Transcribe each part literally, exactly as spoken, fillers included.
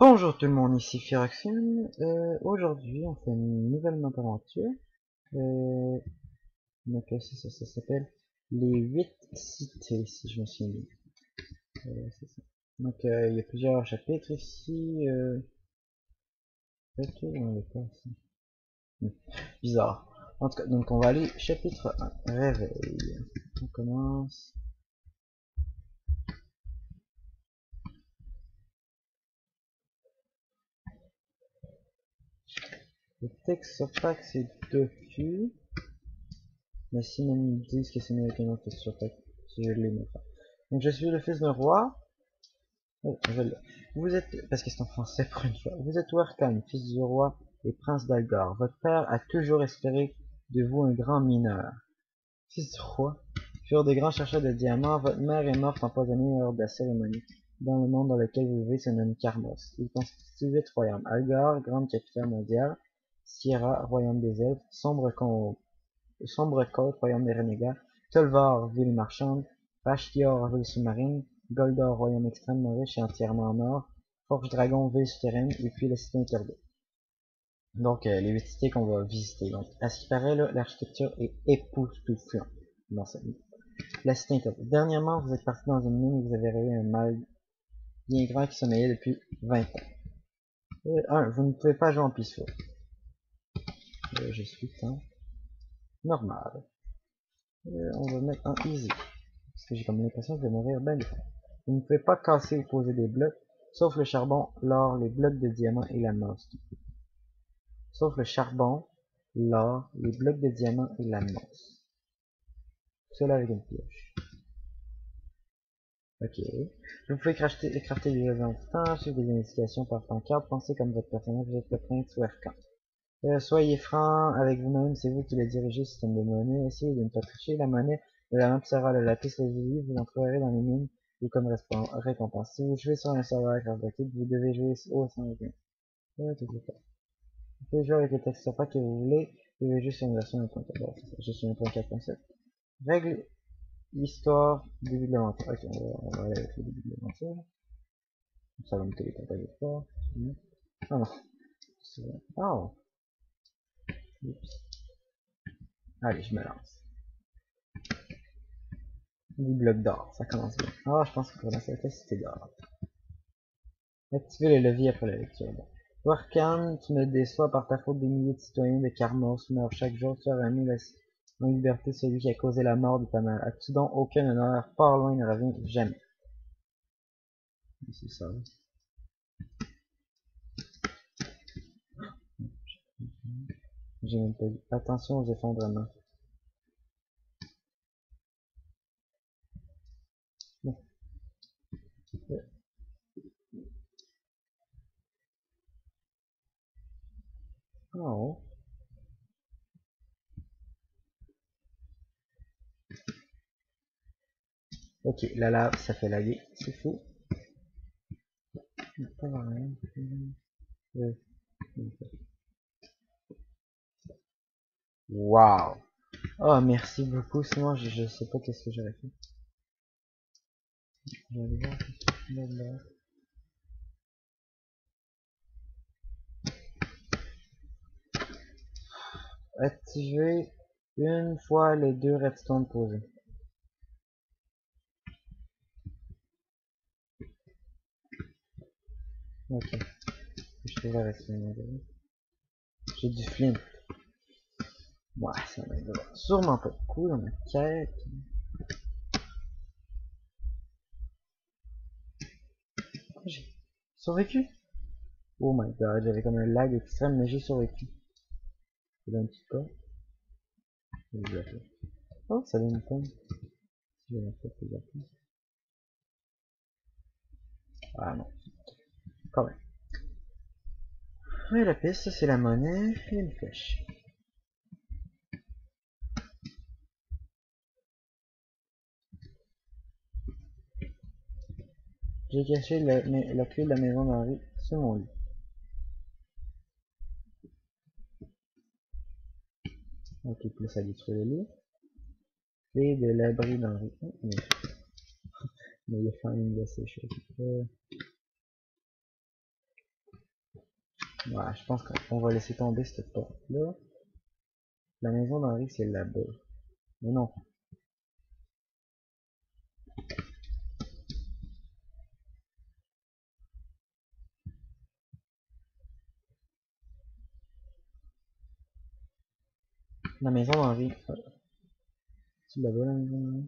Bonjour tout le monde, ici Firaxion. Euh, aujourd'hui, on fait une nouvelle map aventure. Euh, donc, euh, ça, ça, ça s'appelle les huit cités, si je me souviens bien. Euh, c'est ça. Donc, euh, il y a plusieurs chapitres ici. Euh... Ok, on est pas ici. Hmm, bizarre. En tout cas, donc on va aller chapitre un, réveil. On commence. Le texte sur pack c'est dessus. Mais si même ils disent que c'est mieux qu'un autre texte sur pack, si je l'ai mis pas. Donc je suis le fils d'un roi. Oh, je l'ai. Vous êtes, parce que c'est en français pour une fois, vous êtes Warkan, fils du roi et prince d'Algar. Votre père a toujours espéré de vous un grand mineur. Fils du roi, furent de grands chercheurs de diamants. Votre mère est morte empoisonnée lors de la cérémonie. Dans le monde dans lequel vous vivez se nomme Karmos. Il constitue huit royaumes. Algar, grande capitale mondiale. Sierra, royaume des elfes. Sombre, con... Sombre côte, royaume des renégats. Tolvar, ville marchande. Rashtior, ville sous-marine. Goldor, royaume extrêmement riche et entièrement en or. Forge Dragon, ville souterraine. Et puis la cité interdite. Donc, euh, les huit cités qu'on va visiter. Donc, à ce qui paraît, là, l'architecture est époustouflante dans cette ville. La cité interdite. Dernièrement, vous êtes parti dans une mine et vous avez réveillé un mal bien grand qui sommeillait depuis vingt ans. Euh, un, vous ne pouvez pas jouer en peaceful. Euh, je suis temps normal. Euh, on va mettre en easy. Parce que j'ai comme l'impression que je vais mourir bien des fois. Vous ne pouvez pas casser ou poser des blocs, sauf le charbon, l'or, les blocs de diamant et la masse. Sauf le charbon, l'or, les blocs de diamant et la masse. Cela avec une pioche. Ok. Vous pouvez crafter, crafter des objets en tout temps, suivre des indications par pancarte, pensez comme votre personnage, vous êtes le prince ou Arcan. Euh, soyez franc avec vous-même, c'est vous qui le dirigez, système de monnaie, essayez de ne pas toucher la monnaie, de la lampe sera le lapis lazuli, vous en trouverez dans les mines, ou comme récompense. Si vous jouez sur un serveur gratuit, vous devez jouer au cent vingt et un. Ouais, tout à fait. Vous pouvez jouer avec les textures pack que vous voulez, vous devez jouer sur une version un point quatre. Bon, je suis un point quatre point sept. Règle, histoire, début de l'aventure. Ok, on va, on va aller avec le début de l'aventure. Ça va me téléporter pas. Ah non. Oh. Oups. Allez, je me lance. dix blocs d'or, ça commence bien. Ah, je pense que pour la c'était d'or. Activer le levier après la lecture. Bon. Warkan, tu me déçois par ta faute, des milliers de citoyens de Karmos meurent chaque jour. Tu as remis la... en liberté celui qui a causé la mort de ta mère. As-tu donc aucun honneur? Pas loin ne revient jamais. C'est ça. J'ai même pas vu. Attention aux effondrements. Bon. Oh. Ok, la lave, ça fait laguer. C'est fou. Pas rien. Euh, Waouh. Oh, merci beaucoup. Sinon, je, je sais pas qu'est-ce que j'aurais fait. Je vais aller voir ce qu'il y a là. Activer une fois les deux redstone posés. Ok. Je fais la redstone. J'ai du flint. Ouais, ça va être sûrement pas beaucoup dans ma quête. J'ai survécu. Oh my god, j'avais comme un lag extrême, mais j'ai survécu. C'est un petit pas. Oh, ça donne une pomme. Si j'avais fait plusieurs fois. Ah non, quand même. Ouais, la piste, c'est la monnaie et une flèche. J'ai caché la, la clé de la maison d'Henri sur mon lit. Ok, plus à détruire le lit. Clé de l'abri d'Henri. Oh, mais, mais il y a quand même de ces choses. Euh, Ouais, je pense qu'on va laisser tomber cette porte-là. La maison d'Henri, c'est là-bas. Mais non. La maison d'Henri. C'est là-bas, la maison d'Henri.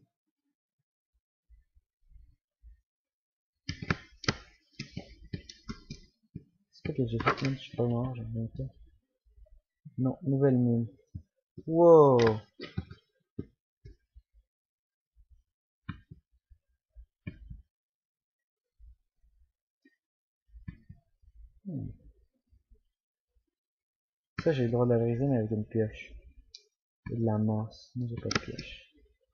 C'est quoi que j'ai fait, même? Je suis pas mort, j'ai rien fait. Non, nouvelle mine. Wow! Hmm. Ça, j'ai le droit de la briser, mais avec une pioche. Et de la masse. Moi, j'ai pas de pioche.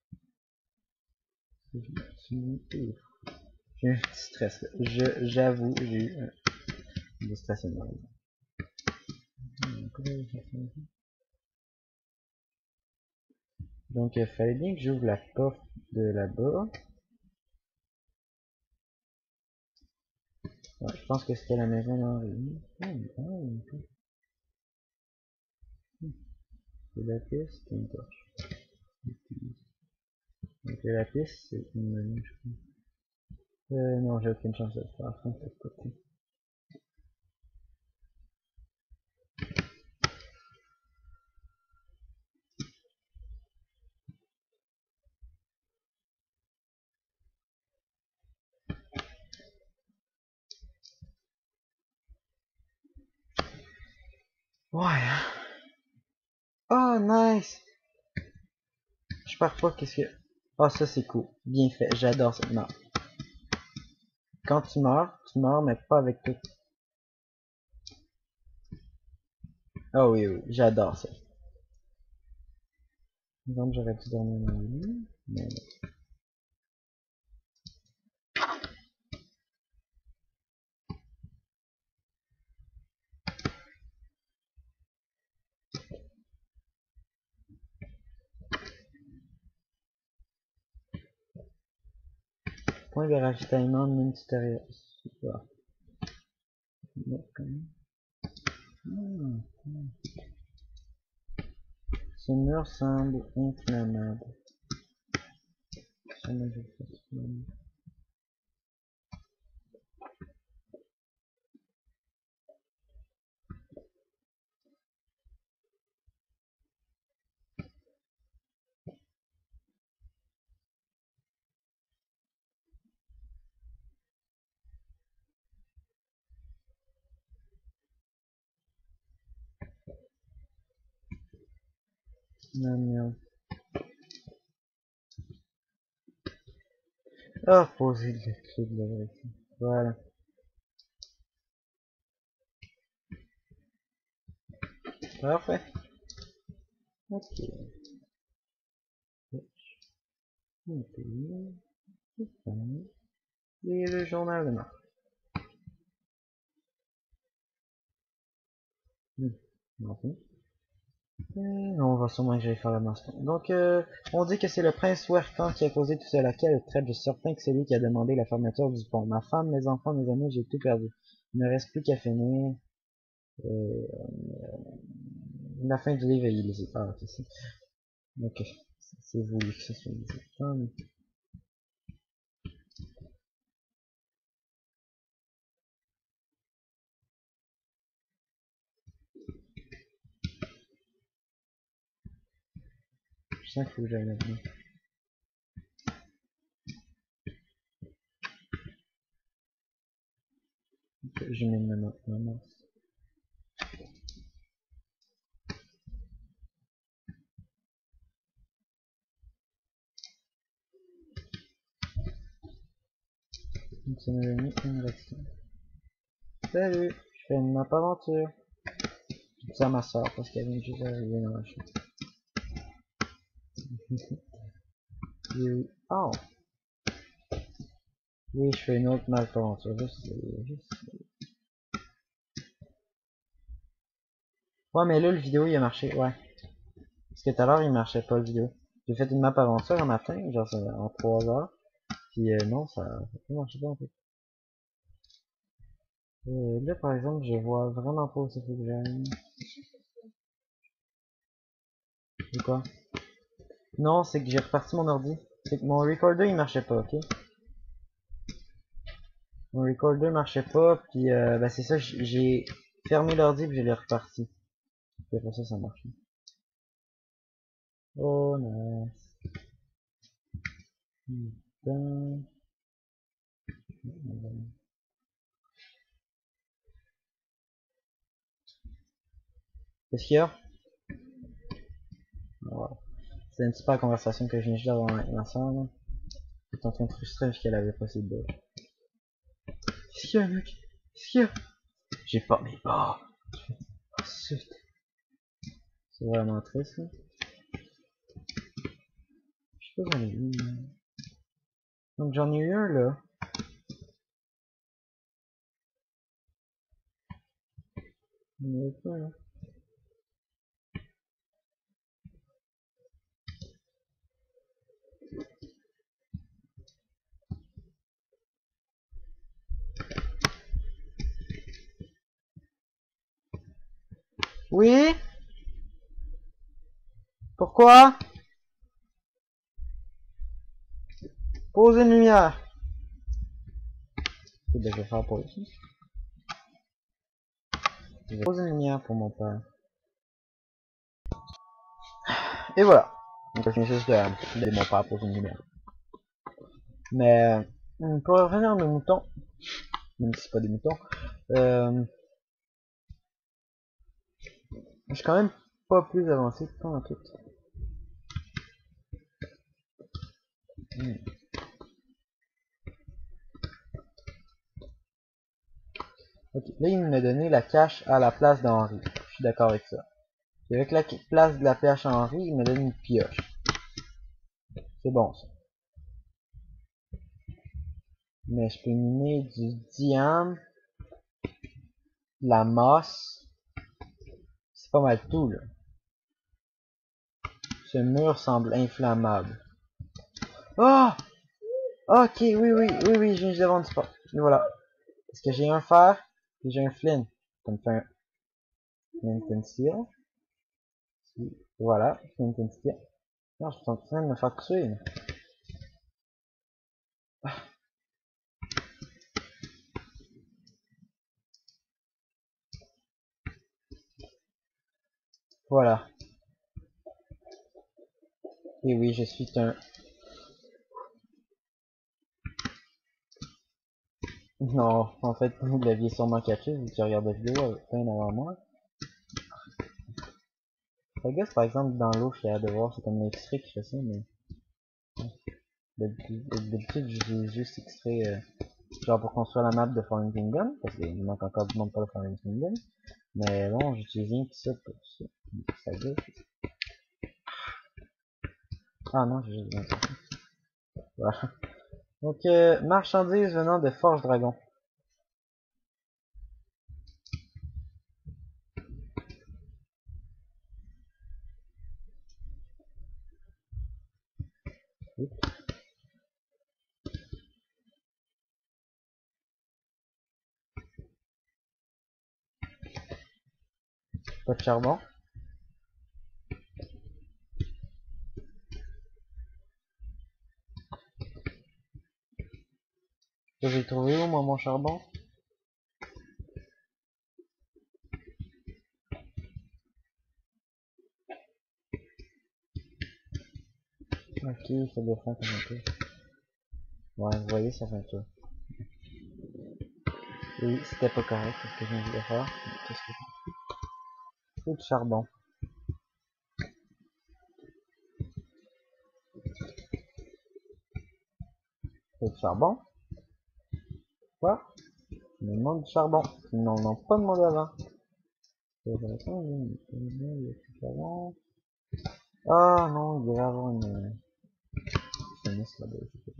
J'ai eu un petit stress, là. Je, j'avoue, j'ai eu un, du stress énorme. Donc, il fallait bien que j'ouvre la porte de là-bas. Ouais, je pense que c'était la maison d'Henri. Oh, oh, c'est la piste, c'est une torche. Donc, la piste, c'est une... Euh, non, j'ai aucune chance de le faire. Enfin, de côté. Ouais. Oh, nice! Je pars pas, qu'est-ce que... Oh, ça, c'est cool. Bien fait, j'adore ça. Non. Quand tu meurs, tu meurs, mais pas avec tout. Oh oui, oui, j'adore ça. Donc, j'aurais dû dormir dans le lit, mais... Point de ravitaillement ministériel. Super. Hmm. Ce mur semble inflammable. Non, merde. Ah, poser le clé de la vérité. Voilà. Parfait. Ok. Et le journal de Marc. Hmm. Okay. Euh, on va sûrement que j'aille faire le master. Donc, euh, on dit que c'est le prince Werkan qui a causé tout cela. Quelle traite, je suis certain que c'est lui qui a demandé la fermeture du pont. Ma femme, mes enfants, mes amis, j'ai tout perdu. Il ne reste plus qu'à finir. Euh, la fin du livre est illisible. Ah, ok, c'est... Ok, c'est voulu que ce soit illisible. Ah, mais... Je sens qu'il faut que j'aille là-dedans. Je mets ma main. Donc ça m'avait mis une redstone. Salut, je fais une map aventure. Je dis ça à ma soeur parce qu'elle vient juste d'arriver dans la chambre. Oh! Oui, je fais une autre map aventure. Juste, juste... Ouais, mais là, le vidéo, il a marché, ouais. Parce que tout à l'heure, il marchait pas, le vidéo. J'ai fait une map aventure un matin, genre en trois heures. Puis euh, non, ça, ça marchait pas en fait. Euh, là, par exemple, je vois vraiment pas où ça fait que j'aille. C'est quoi? Non, c'est que j'ai reparti mon ordi. C'est que mon recorder il marchait pas, ok? Mon recorder marchait pas, puis euh, bah c'est ça, j'ai fermé l'ordi puis je l'ai reparti. Puis après ça, ça marche. Oh non. Putain. Qu'est-ce qu'il y a? Wow. C'est une super conversation que je viens juste d'avoir avec ma soeur, là. J'étais en train de frustrer parce qu'elle avait pas ses bas. Qu'est-ce qu'il y a, mec? Qu'est-ce qu'il y a? J'ai pas mes bas. Oh, zut. C'est vraiment triste, là. Je sais pas, j'en ai eu. Donc j'en ai eu un, là. J'en ai eu pas, là. Oui? Pourquoi? Pose une lumière. Ok, ben je vais faire pour ici. Je vais poser une lumière pour mon père. Et voilà. Donc je viens juste de, de mon père poser une lumière. Mais euh, pour revenir à mes moutons, même si c'est pas des moutons, euh, je suis quand même pas plus avancé que toi en tout. Hmm. Ok, là il m'a donné la cache à la place d'Henri. Je suis d'accord avec ça. Et avec la place de la cache à Henri, il me donne une pioche. C'est bon ça. Mais je peux miner du diamant, la mosse. C'est pas mal tout là. Ce mur semble inflammable. Oh! Ok, oui, oui, oui, oui, je viens de vendre spot. Et voilà. Est-ce que j'ai un fer et j'ai un flint? Ça me fait un flint and steel. Voilà, flint and steel. Non, je suis en train de me faire tuer. Voilà. Et oui, je suis un... Non, en fait, vous l'aviez sûrement catché, vu que tu regardes la vidéo bien avant moi. Ça gosse, par exemple, dans l'eau, je suis capable de voir, c'est comme l'extrait qui fait ça, mais... D'habitude, j'ai juste extrait, euh, genre pour construire la map de Fallen Kingdom, parce qu'il manque encore du monde pour le Fallen Kingdom. Mais bon, j'utilise rien que ça pour ça. Ça gosse. Ah non, j'ai juste besoin de ça. Voilà. Donc, euh, marchandises venant de Forge Dragon. Oups. Pas de charbon. Je vais trouver où, moi, mon charbon? Ok, ça doit faire comme un peu. Ouais, vous voyez, ça fait un peu. Oui, c'était pas correct, ce que je viens de faire. Qu'est-ce que c'est? Faut de charbon. Faut de charbon? Quoi? Ils me demandent du charbon. Ils n'en ont pas demandé avant. Ah non, il devait y avoir une... fenêtre là-bas.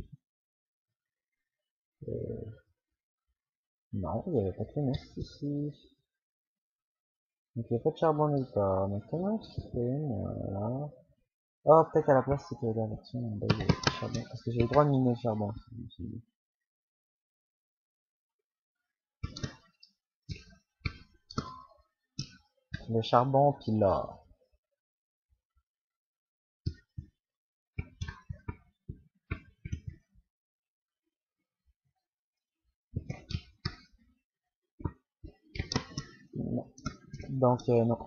Euh, non, il n'y avait pas de fenêtre ici. Donc il n'y a pas de charbon nulle part. Mais comment je fais une là? Oh, peut-être à la place c'est que la version en bas il y avait pas de charbon. Parce que j'ai le droit de miner le charbon. Le charbon puis l'or. Non. Donc euh, non.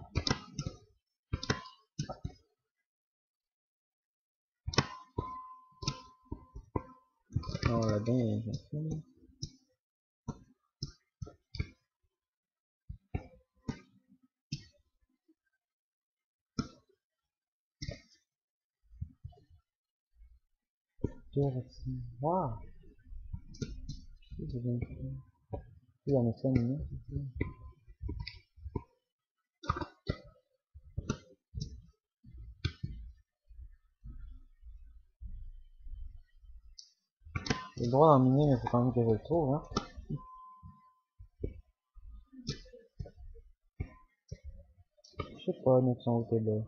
On l'a bien fait. Wow. J'ai bien fait. Il en a fait une minute. J'ai le droit d'en miner, mais faut quand même que je le trouve, hein. Je sais pas, nous sont où t'es là.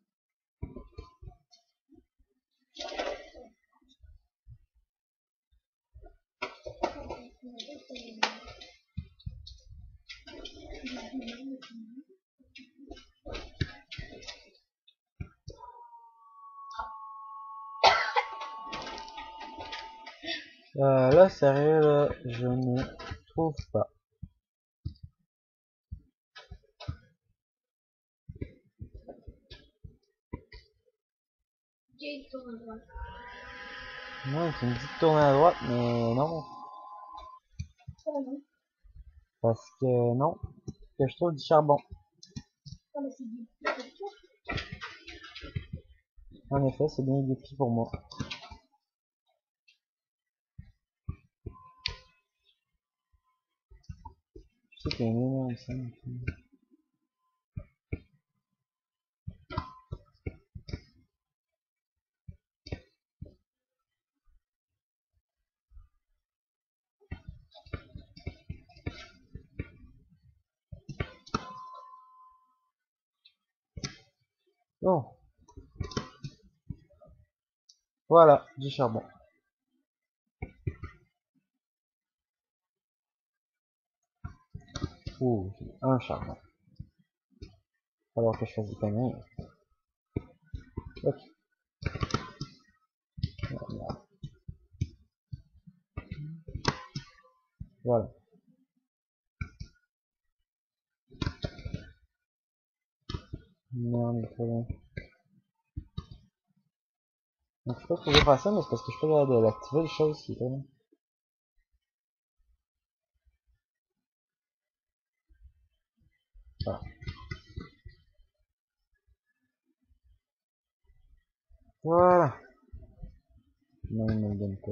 Euh, là, sérieux, là, je ne trouve pas. Non, tu me dis de tourner à droite, mais non. Parce que non, que je trouve du charbon. En effet, c'est bien décrit pour moi. Je sais qu'il y a une énorme scène. Bon, voilà, du charbon. Ouh, j'ai un charbon. Alors que je fasse des conneries. Ok. Voilà. Voilà. Non, mais très bien. Donc, je peux trouver faire ça, mais c'est parce que je peux regarder l'activer les choses qui étaient là. Voilà. Voilà. Non, il me donne pas.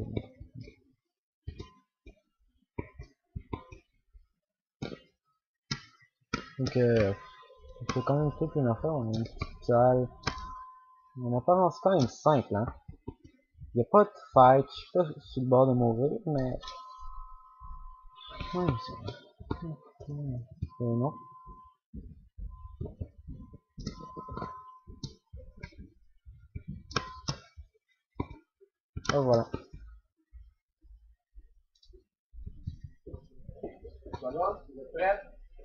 Donc, euh, il faut quand même toute une affaire. On a une petite salle. On apparence quand même simple, hein. Il n'y a pas de fight. Je suis pas sur le bord de mourir, mais... Ouais, c'est... Euh, non. Ah, voilà. Voilà, vous êtes prêts?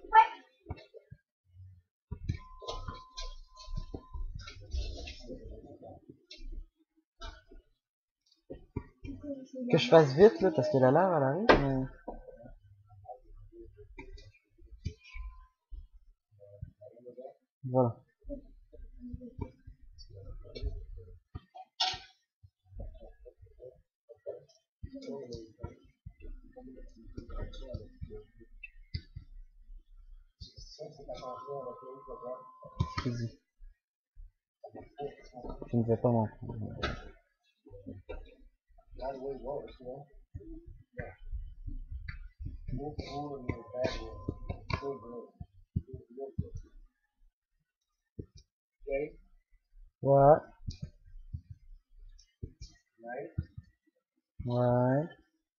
Que je fasse vite, là, parce que la lave, elle arrive, mais... Voilà. Excusez. Je ne vais pas m'en prendre. Ouais. Ouais.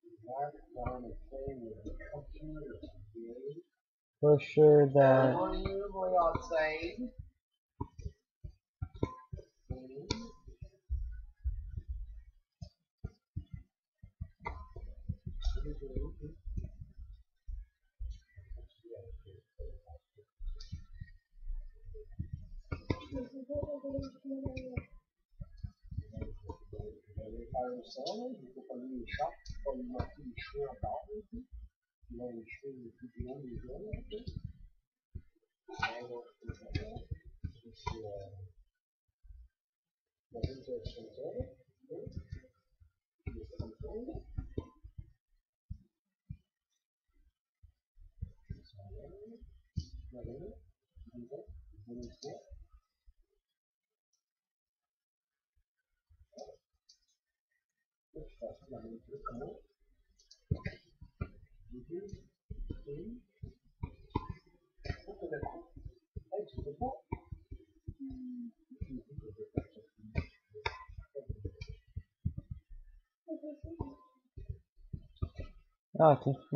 For sure that... Ah, t'es fou.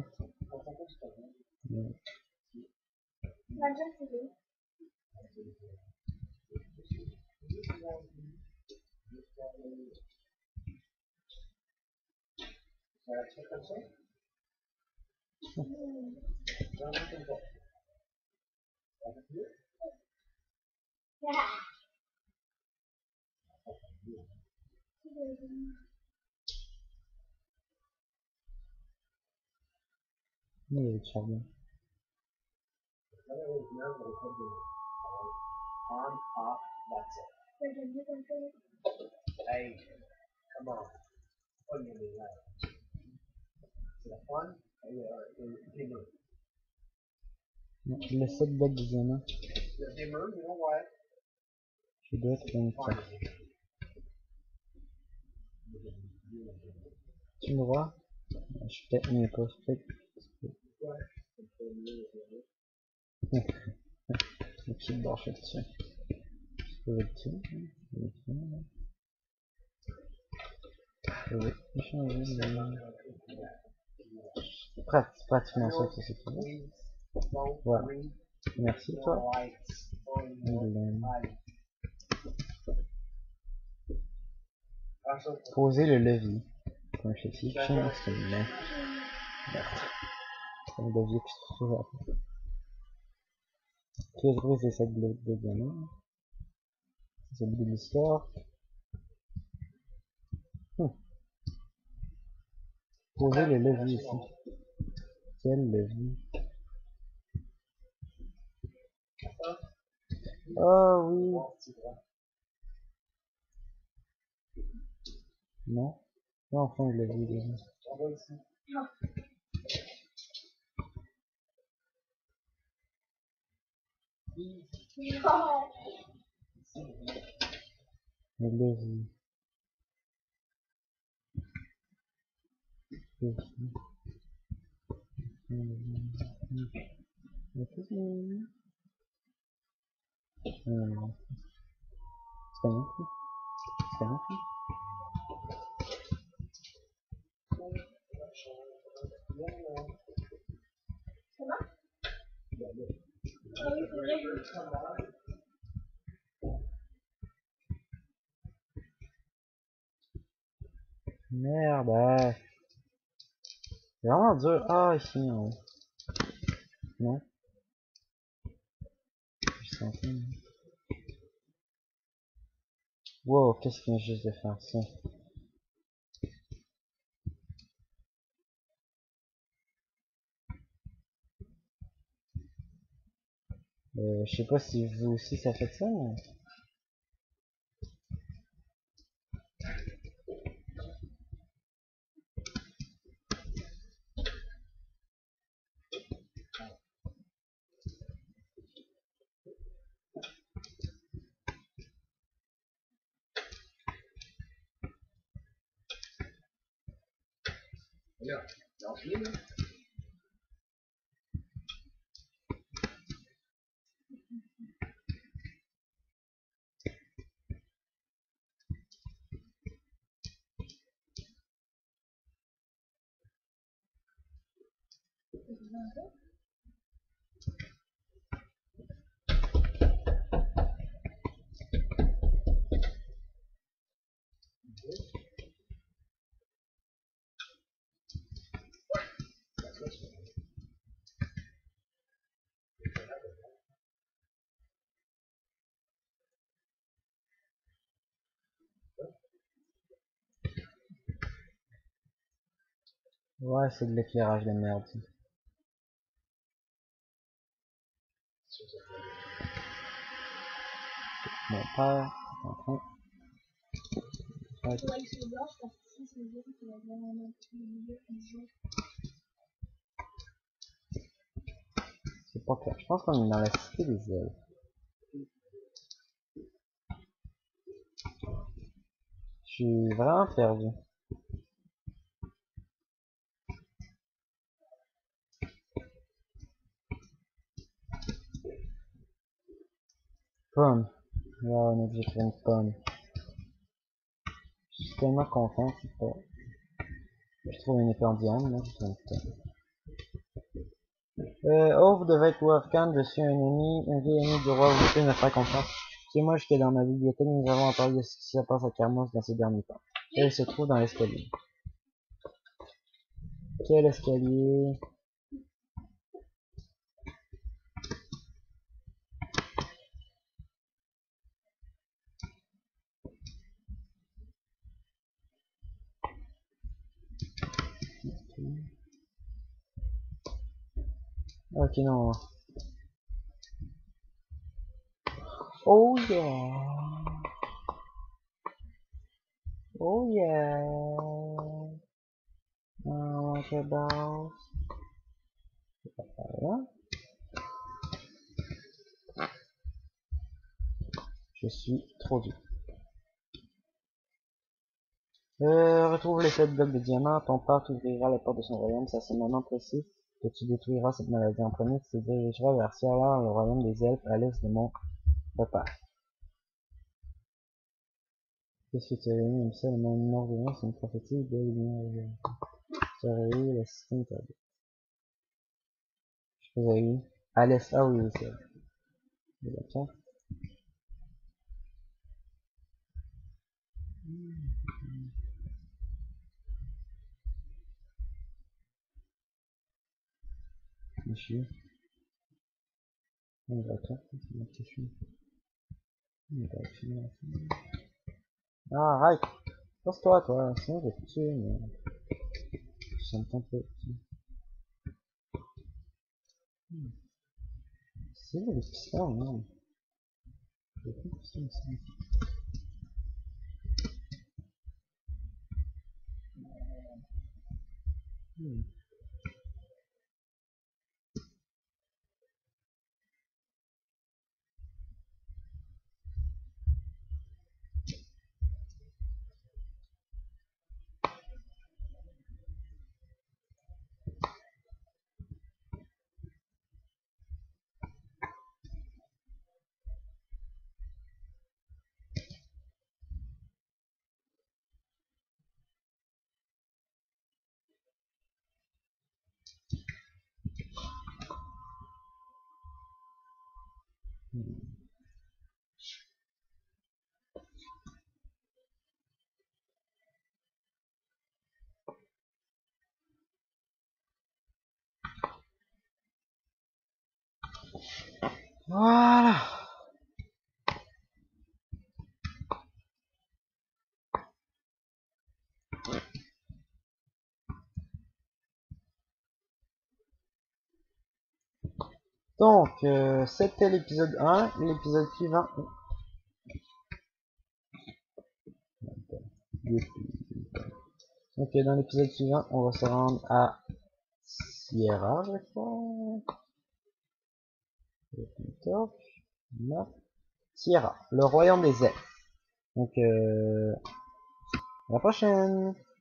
Il est charbon. Non, les sept boîtes de diamants. Je dois être une carte. Tu me vois? Je suis peut-être mieux pas. Le petit bord dessus. Je peux le tuer. Je vais échanger le... Prête, pratiquement ça, c'est tout. Voilà. Merci toi. Poser le levier. Comme je suis chien, c'est une main. Merde. C'est un levier qui se trouve à faire. Tu as trouvé ces sept blocs de diamants. C'est le bout de l'histoire. Hum. Poser le levier ici. Quel levier? Oh oui. Non. Non, enfin le levier déjà. Le levier. C'est pas non plus. C'est pas non plus. Merde. C'est vraiment dur. Ah, ici, en haut. Non. Je sentais. Wow, qu'est-ce qu'il vient juste de faire ça? Euh, je sais pas si vous aussi ça fait ça, mais... Ouais, c'est de l'éclairage de merde. Mon père est en train de faire... C'est pas clair. Je pense qu'on est dans la cité des ailes. Je suis vraiment perdu. Pomme. Là, on a obligé de faire une pomme. Je suis tellement content qu'il faut... Je trouve une épée en diamant, là, je fais une pomme. Euh, ouvre de Vec Wolfgang, je suis un ami, un vieil ami du roi, vous pouvez me faire confiance. C'est moi jusqu'à dans ma bibliothèque, nous avons entendu de ce qui se passe à Carmos dans ces derniers temps. Elle se trouve dans l'escalier. Quel escalier? Ok, non. Oh yeah! Oh yeah! Oh, que boss. Voilà. Je suis trop dur. Euh, retrouve les sept blocs de diamants, ton père t'ouvrira la porte de son royaume, c'est à ce moment précis que tu détruiras cette maladie en premier, tu te dirigeras vers Ciala, le royaume des elfes, à l'est de mon papa. Qu'est-ce que tu as mis comme ça, le monde mort de c'est une prophétie de lumière. Tu as réveillé le système interdit. Je vous ai eu. À l'est, ah oui, oui, c'est vrai. D'accord. Je suis. D'accord. Je suis. Ah, arrête! Pose-toi, toi, sinon je vais te tuer, mais... Ça me tente pas. C'est où les pistons, non? J'ai plus de pistons ici. Hmm. Voilà! Donc, euh, c'était l'épisode un. L'épisode suivant... Donc, dans l'épisode suivant, on va se rendre à Sierra, je crois. Sierra, le royaume des elfes. Donc, euh, à la prochaine!